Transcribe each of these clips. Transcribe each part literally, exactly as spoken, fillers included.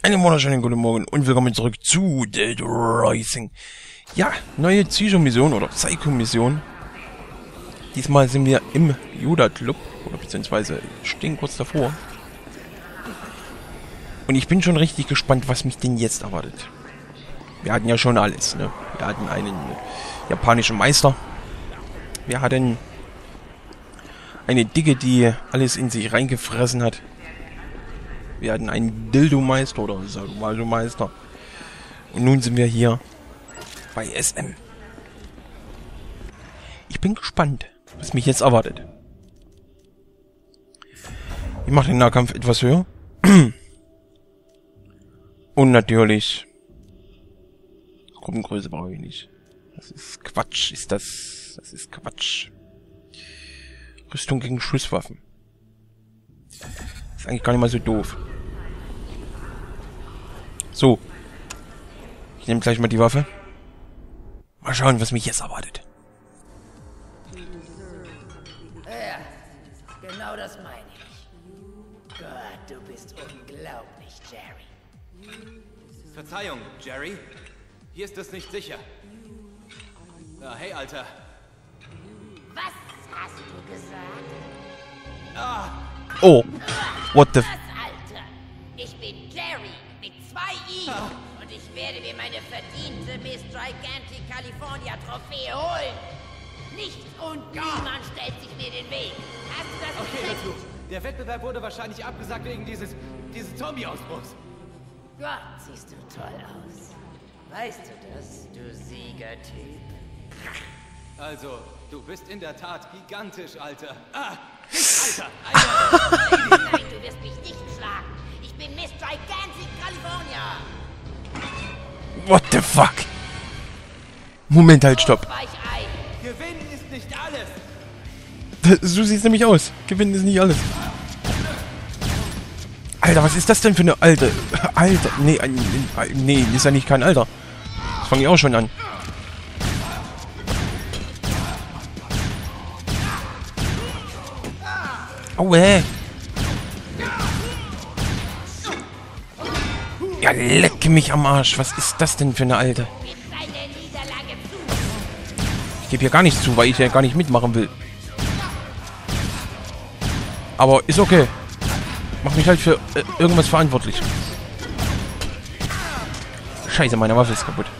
Einen wunderschönen guten Morgen und willkommen zurück zu Dead Rising. Ja, neue Psycho-Mission oder Psycho-Mission. Diesmal sind wir im Juda-Club, oder beziehungsweise stehen kurz davor. Und ich bin schon richtig gespannt, was mich denn jetzt erwartet. Wir hatten ja schon alles, ne? Wir hatten einen japanischen Meister. Wir hatten eine Dicke, die alles in sich reingefressen hat. Wir hatten einen Dildo-Meister oder Sadomaso-Meister. Und nun sind wir hier bei S M. Ich bin gespannt, was mich jetzt erwartet. Ich mache den Nahkampf etwas höher. Und natürlich... Gruppengröße brauche ich nicht. Das ist Quatsch, ist das... Das ist Quatsch. Rüstung gegen Schusswaffen. Ist eigentlich gar nicht mal so doof. So. Ich nehme gleich mal die Waffe. Mal schauen, was mich jetzt erwartet. Ja, genau das meine ich. Gott, du bist unglaublich, Jerry. Verzeihung, Jerry. Hier ist es nicht sicher. Ah, hey, Alter. Was hast du gesagt? Ah, Oh. What the... Was, Alter? Ich bin Jerry mit zwei I und ich werde mir meine verdiente Miss Gigantic California Trophäe holen. Nichts und niemand stellt sich mir den Weg. Hast du das okay, gekriegt? Dazu. Der Wettbewerb wurde wahrscheinlich abgesagt wegen dieses, dieses Zombie-Ausbruchs. Gott, siehst du toll aus. Weißt du das, du Siegertyp? Also, du bist in der Tat gigantisch, Alter. Ah, Alter, Alter. Nein, du wirst mich nicht schlagen. Ich bin Miss Gigantic California. What the fuck? Moment, halt, stopp. Weich ein. Gewinnen ist nicht alles. So sieht's nämlich aus. Gewinnen ist nicht alles. Alter, was ist das denn für eine alte... Alter, nee, ein, nee, ist ja nicht kein Alter. Das fange ich auch schon an. Aua. Ja, leck mich am Arsch. Was ist das denn für eine alte? Ich gebe hier gar nichts zu, weil ich ja gar nicht mitmachen will. Aber ist okay. Mach mich halt für äh, irgendwas verantwortlich. Scheiße, meine Waffe ist kaputt.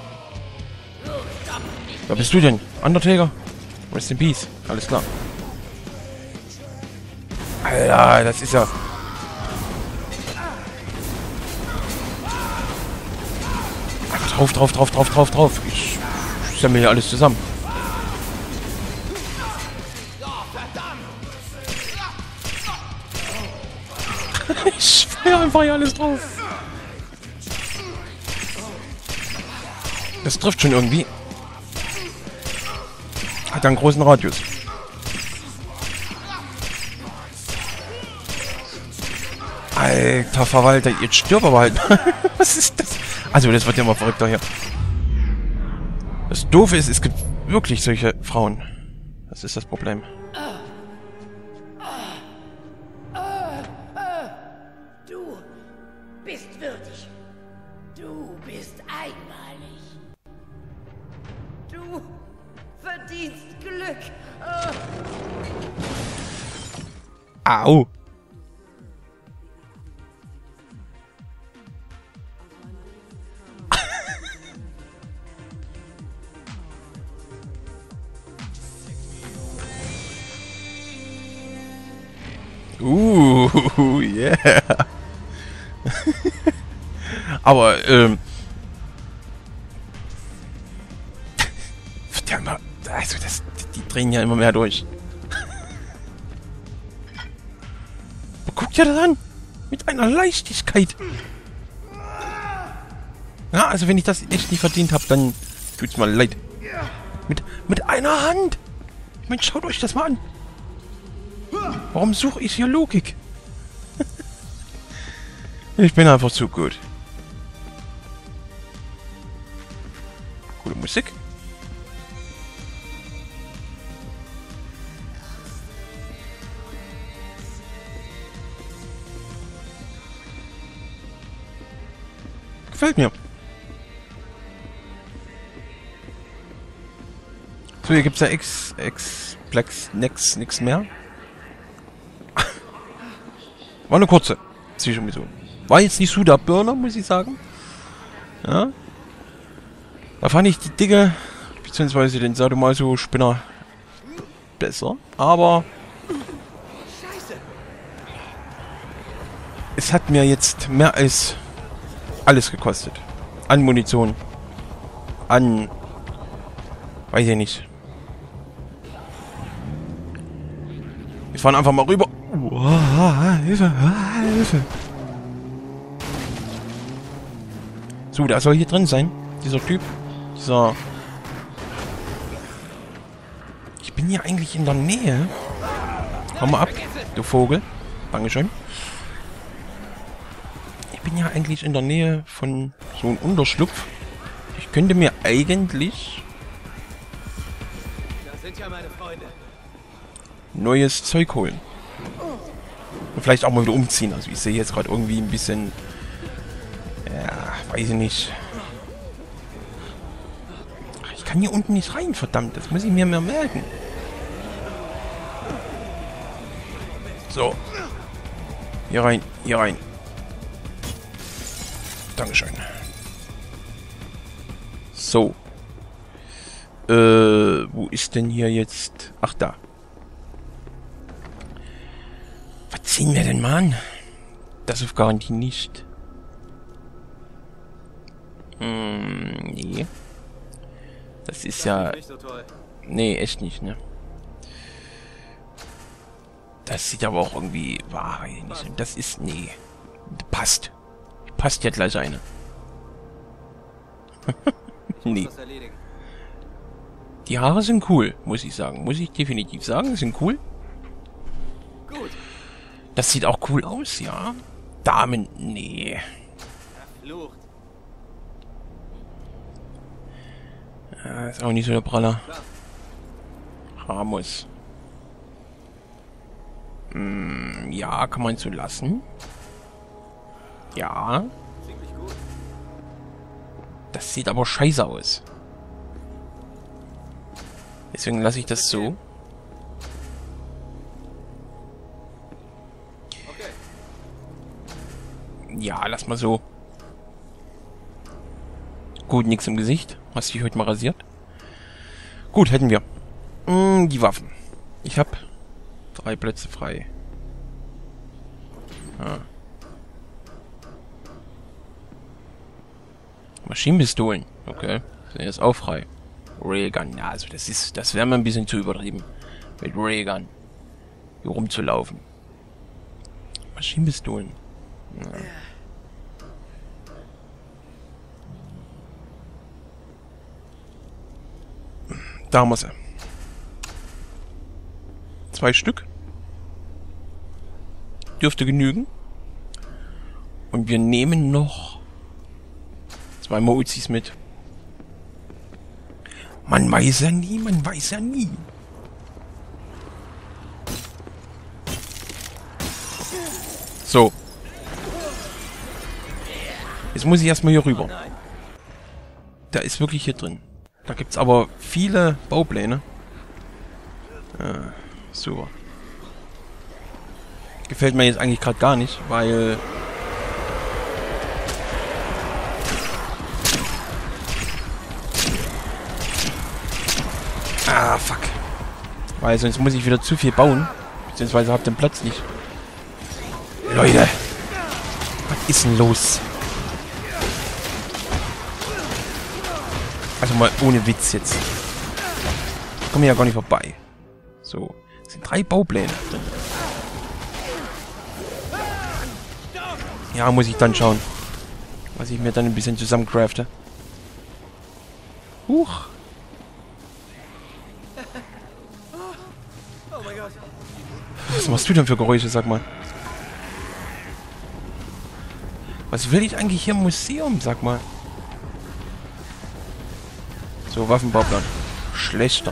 Wer bist du denn? Undertaker? Rest in Peace. Alles klar. Alter, das ist ja... Einfach drauf, drauf, drauf, drauf, drauf, drauf. Ich sammle hier alles zusammen. Ich feuer einfach hier alles drauf. Das trifft schon irgendwie. Hat einen großen Radius. Alter Verwalter, jetzt stirb aber halt. Was ist das? Also, das wird ja immer verrückter hier. Das Doofe ist, es gibt wirklich solche Frauen. Das ist das Problem. Du bist würdig. Du bist einmalig. Du verdienst Glück. Au. Uh, yeah. Aber, ähm... verdammt, also das, die drehen ja immer mehr durch. Aber guck dir das an! Mit einer Leichtigkeit! Ja, also wenn ich das echt nicht verdient habe, dann tut's mir leid. Mit, mit einer Hand! Ich meine, schaut euch das mal an! Warum suche ich hier Logik? Ich bin einfach zu gut. Coole Musik. Gefällt mir. So, hier gibt's ja X, X, Plex, nix, nix mehr. War eine kurze Zwischenmission. War jetzt nicht so der Burner, muss ich sagen. Ja. Da fand ich die Dicke, beziehungsweise den Sadomaso-Spinner besser. Aber es hat mir jetzt mehr als alles gekostet. An Munition. An... Weiß ich nicht. Wir fahren einfach mal rüber. Uah, Hilfe, Hilfe. So, der soll hier drin sein. Dieser Typ. Dieser... Ich bin hier eigentlich in der Nähe. Hau mal ab, du Vogel. Dankeschön. Ich bin ja eigentlich in der Nähe von so einem Unterschlupf. Ich könnte mir eigentlich... Das sind ja meine Freunde. neues Zeug holen. Und vielleicht auch mal wieder umziehen. Also ich sehe jetzt gerade irgendwie ein bisschen... Ja, weiß ich nicht. Ich kann hier unten nicht rein, verdammt. Das muss ich mir mehr merken. So. Hier rein, hier rein. Dankeschön. So. Äh, wo ist denn hier jetzt... Ach, da. Was ziehen wir denn mal an? Das auf Garantie nicht. Hm, nee. Das ist ja... Nee, echt nicht, ne? Das sieht aber auch irgendwie... War nicht. Das ist... Nee. Passt. Passt ja gleich eine. Nee. Die Haare sind cool, muss ich sagen. Muss ich definitiv sagen. Sind cool. Gut. Das sieht auch cool aus, ja. Damen, nee. Verflucht. Ja, ist auch nicht so der Praller. Ramos. Hm, ja, kann man so lassen. Ja. Ziemlich gut. Das sieht aber scheiße aus. Deswegen lasse ich das so. Okay. Ja, lass mal so. Gut, nichts im Gesicht. Hast dich heute mal rasiert? Gut, hätten wir. Hm, die Waffen. Ich habe drei Plätze frei. Ah. Maschinenpistolen. Okay. Sind jetzt auch frei. Raygun. Ja, also das ist... Das wäre mir ein bisschen zu übertrieben. Mit Raygun. Hier rumzulaufen. Maschinenpistolen. Ja. Da haben wir sie. Zwei Stück. Dürfte genügen. Und wir nehmen noch zwei Mauzis mit. Man weiß ja nie, man weiß ja nie. So. Jetzt muss ich erstmal hier rüber. Da ist wirklich hier drin. Da gibt's aber viele Baupläne. Ja, super. Gefällt mir jetzt eigentlich gerade gar nicht, weil... Ah, fuck. Weil sonst muss ich wieder zu viel bauen. Beziehungsweise hab den Platz nicht. Leute. Was ist denn los? Also mal ohne Witz jetzt. Ich komme ja gar nicht vorbei. So. Es sind drei Baupläne drin. Ja, muss ich dann schauen. Was ich mir dann ein bisschen zusammencrafte. Huch. Oh mein Gott. Was machst du denn für Geräusche, sag mal? Was will ich eigentlich hier im Museum, sag mal? So, Waffenbauplan. Schlechter.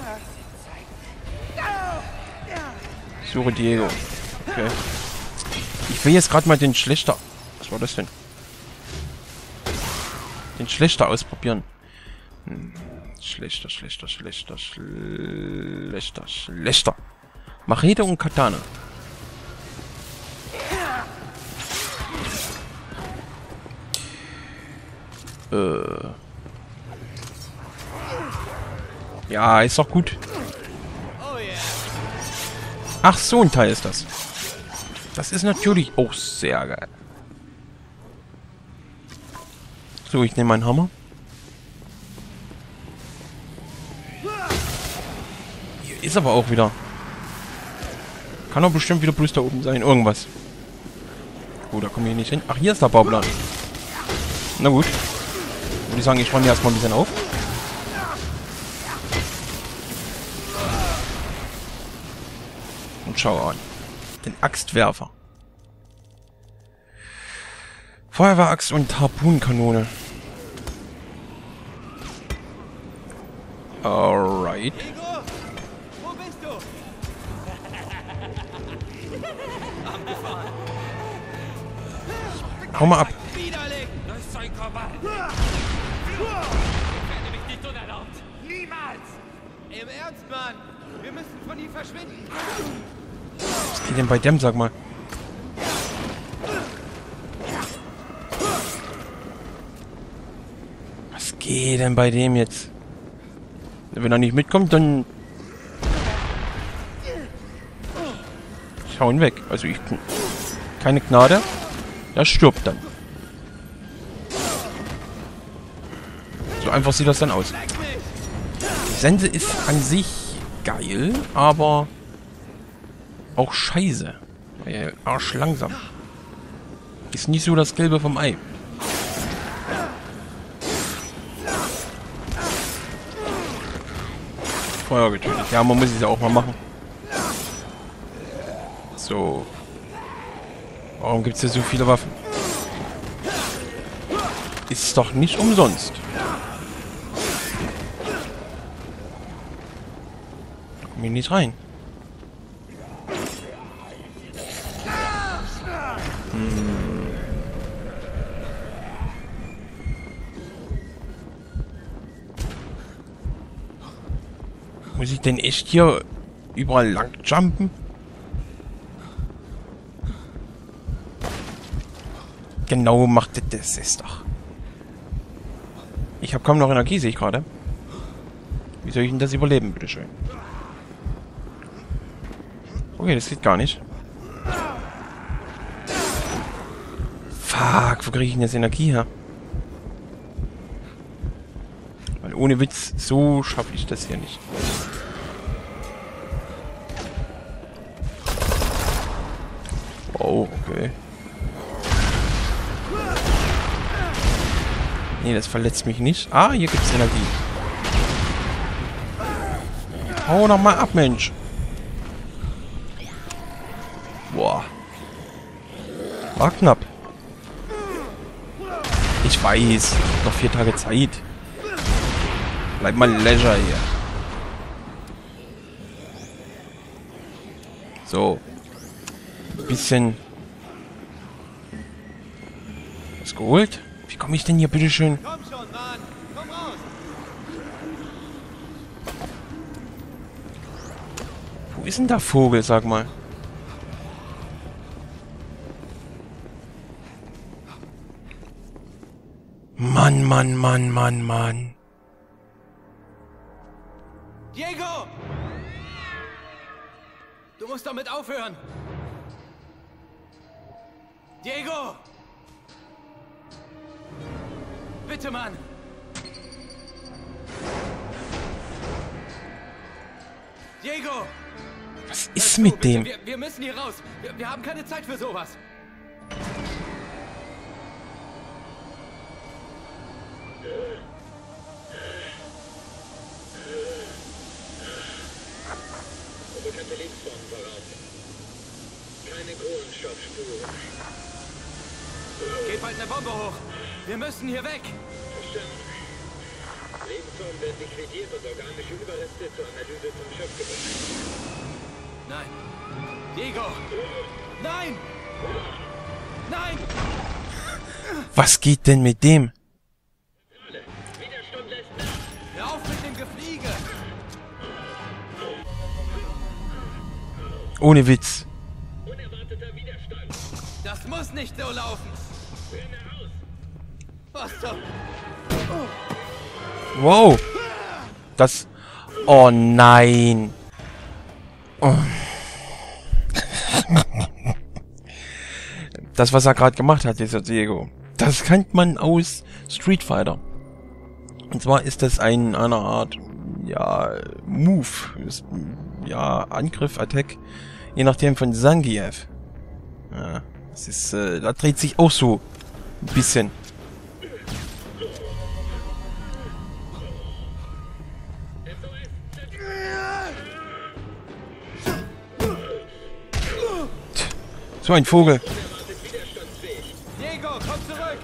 Suche Diego. Okay. Ich will jetzt gerade mal den schlechter... Was war das denn? den schlechter ausprobieren. Hm. Schlechter, schlechter, schlechter, schlechter, schlechter. Machete und Katana. Äh. Ja, ist doch gut. Ach, so ein Teil ist das. Das ist natürlich auch sehr geil. So, ich nehme meinen Hammer. Hier ist aber auch wieder. Kann doch bestimmt wieder bloß da oben sein. Irgendwas. Oh, da kommen wir nicht hin. Ach, hier ist der Bauplan. Na gut. Würde ich sagen, ich räume erstmal ein bisschen auf. Und schau an. Den Axtwerfer. Feuerwehraxt und Harpunenkanone. Alright. Wo bist du? Hau mal ab. Widerlich! Das ist ein Kabal! Ich werde mich nicht unerlaubt! Niemals! Im Ernst, Mann! Wir müssen von ihm verschwinden! Was geht denn bei dem, sag mal? Was geht denn bei dem jetzt? Wenn er nicht mitkommt, dann... Ich hau ihn weg. Also ich... Keine Gnade. Er stirbt dann. So einfach sieht das dann aus. Die Sense ist an sich geil, aber... auch scheiße. Weil Arsch langsam. Ist nicht so das Gelbe vom Ei. Feuer getötet. Ja, man muss es ja auch mal machen. So. Warum gibt es hier so viele Waffen? Ist doch nicht umsonst. Da kommen wir nicht rein. Muss ich denn echt hier überall lang jumpen? Genau macht das es doch. Ich habe kaum noch Energie, sehe ich gerade. Wie soll ich denn das überleben, bitteschön? Okay, das geht gar nicht. Fuck, wo kriege ich denn jetzt Energie her? Weil ohne Witz, so schaffe ich das hier nicht. Oh, okay. Nee, das verletzt mich nicht. Ah, hier gibt's Energie. Hau noch mal ab, Mensch. Boah. War knapp. Ich weiß. Noch vier Tage Zeit. Bleib mal leisure hier. So. Ein bisschen. Was geholt? Wie komme ich denn hier, bitteschön? Komm schon, Mann! Komm raus! Wo ist denn der Vogel, sag mal? Mann, Mann, Mann, Mann, Mann. Diego! Du musst damit aufhören! Diego! Bitte, Mann! Diego! Was ist mit dem? Wir, wir müssen hier raus! Wir, wir haben keine Zeit für sowas! Bekannte Lebensformen voraus. Keine Kohlenstoffspuren. Geht bald eine Bombe hoch! Wir müssen hier weg! Verstanden. Lebensformen werden liquidiert und organische Überreste zur Analyse zum Schöpf gebracht. Nein! Diego! Nein! Nein! Was geht denn mit dem? Ohne Witz. Unerwarteter Widerstand. Das muss nicht so laufen. Brenne aus. Was zum... Wow. Das... Oh nein. Oh. Das, was er gerade gemacht hat, dieser Diego, das kennt man aus Street Fighter. Und zwar ist das ein, eine Art, ja, Move. Ist, ja, Angriff, Attack, je nachdem von Zangief. Ja, das ist, äh, da dreht sich auch so ein bisschen. So ein Vogel. Diego, komm zurück!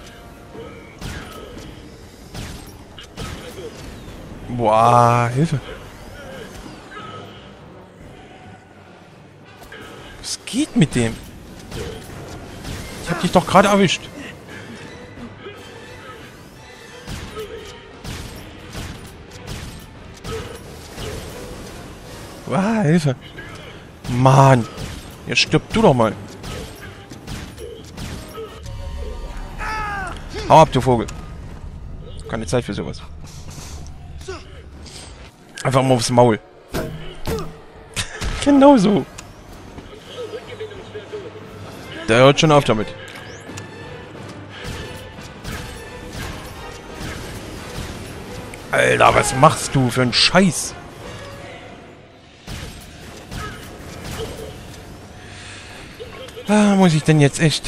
Boah, Hilfe. Was geht mit dem? Ich hab dich doch gerade erwischt. Boah, Hilfe. Mann. Jetzt stirb du doch mal. Hau ab, du Vogel. Keine Zeit für sowas. Einfach mal aufs Maul. Genau so. Der hört schon auf damit. Alter, was machst du für einen Scheiß? Ah, muss ich denn jetzt echt...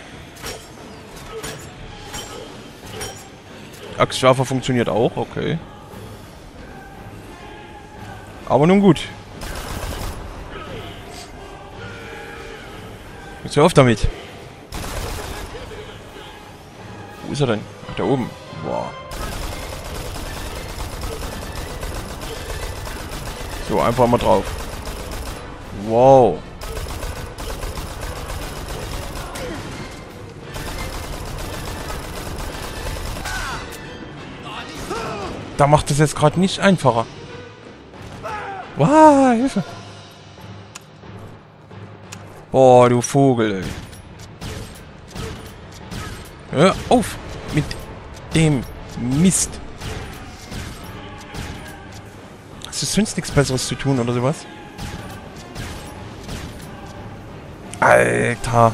Axtwerfer funktioniert auch, okay. Aber nun gut. Jetzt hör auf damit. Wo ist er denn? Ach, da oben. Boah. So, einfach mal drauf. Wow. Da macht es jetzt gerade nicht einfacher. Wow, Hilfe. Boah, du Vogel, ey. Hör auf mit dem Mist. Hast du sonst nichts Besseres zu tun oder sowas? Alter.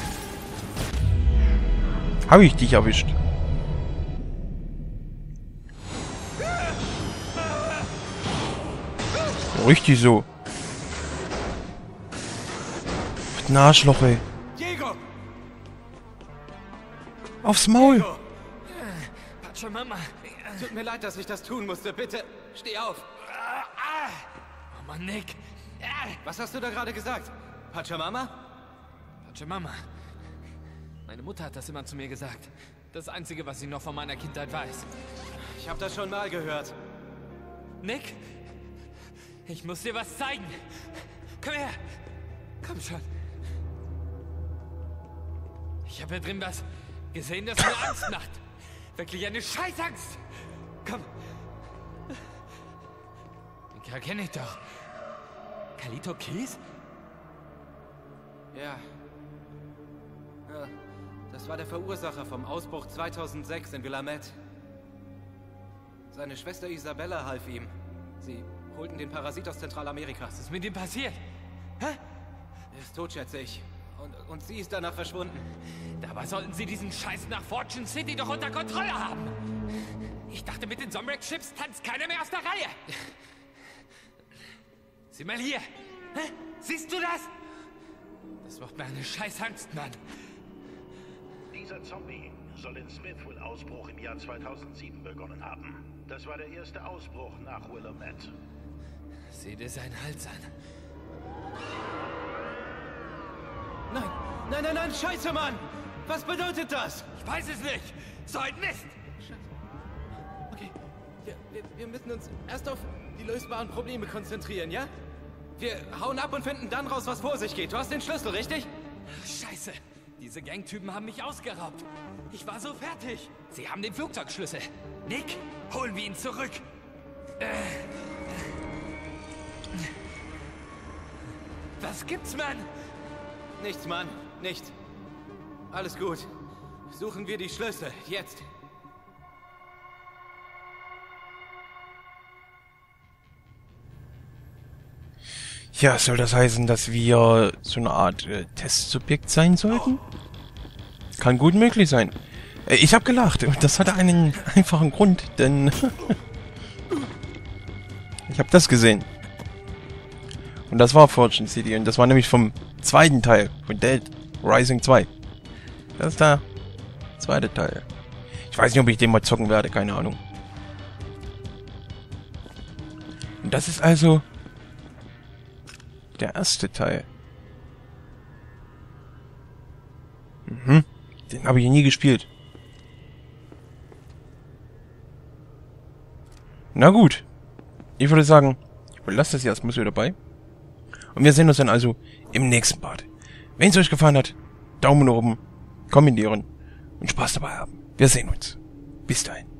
Habe ich dich erwischt? Richtig so. Was ein Arschloch, ey. Diego! Aufs Maul. Diego! Pachamama! Tut mir leid, dass ich das tun musste. Bitte, steh auf. Oh Mann, Nick. Was hast du da gerade gesagt? Pachamama? Pachamama. Meine Mutter hat das immer zu mir gesagt. Das Einzige, was sie noch von meiner Kindheit weiß. Ich habe das schon mal gehört. Nick? Ich muss dir was zeigen. Komm her. Komm schon. Ich habe hier drin was gesehen, das mir Angst macht. Wirklich eine Scheißangst. Komm. Den Kerl kenne ich doch. Carlito Keys? Ja. Ja. Das war der Verursacher vom Ausbruch zweitausendsechs in Willamette. Seine Schwester Isabella half ihm. Sie holten den Parasit aus Zentralamerika. Was ist mit ihm passiert? Hä? Er ist tot, schätze ich. Und, und sie ist danach verschwunden. Dabei sollten sie diesen Scheiß nach Fortune City doch unter Kontrolle haben. Ich dachte, mit den Zomrex-Chips tanzt keiner mehr aus der Reihe. Sieh mal hier. Hä? Siehst du das? Das macht mir eine Scheißangst, Mann. Dieser Zombie soll in Smithville-Ausbruch im Jahr zweitausendsieben begonnen haben. Das war der erste Ausbruch nach Willamette. Sieh dir seinen Hals an. Nein, nein, nein, nein, scheiße, Mann! Was bedeutet das? Ich weiß es nicht. So ein Mist. Okay, wir, wir, wir müssen uns erst auf die lösbaren Probleme konzentrieren, ja? Wir hauen ab und finden dann raus, was vor sich geht. Du hast den Schlüssel, richtig? Scheiße. Diese Gangtypen haben mich ausgeraubt. Ich war so fertig. Sie haben den Flugzeugschlüssel. Nick, holen wir ihn zurück. Äh. Was gibt's, Mann? Nichts, Mann. Nichts. Alles gut. Suchen wir die Schlüssel. Jetzt. Ja, soll das heißen, dass wir so eine Art äh, Testsubjekt sein sollten? Kann gut möglich sein. Äh, ich habe gelacht. Das hatte einen einfachen Grund, denn ich habe das gesehen. Und das war Fortune City. Und das war nämlich vom zweiten Teil. Von Dead Rising zwei. Das ist der zweite Teil. Ich weiß nicht, ob ich den mal zocken werde. Keine Ahnung. Und das ist also der erste Teil. Mhm. Den habe ich nie gespielt. Na gut. Ich würde sagen, ich belasse das hier erstmal so dabei. Und wir sehen uns dann also im nächsten Part. Wenn es euch gefallen hat, Daumen nach oben, kommentieren und Spaß dabei haben. Wir sehen uns. Bis dahin.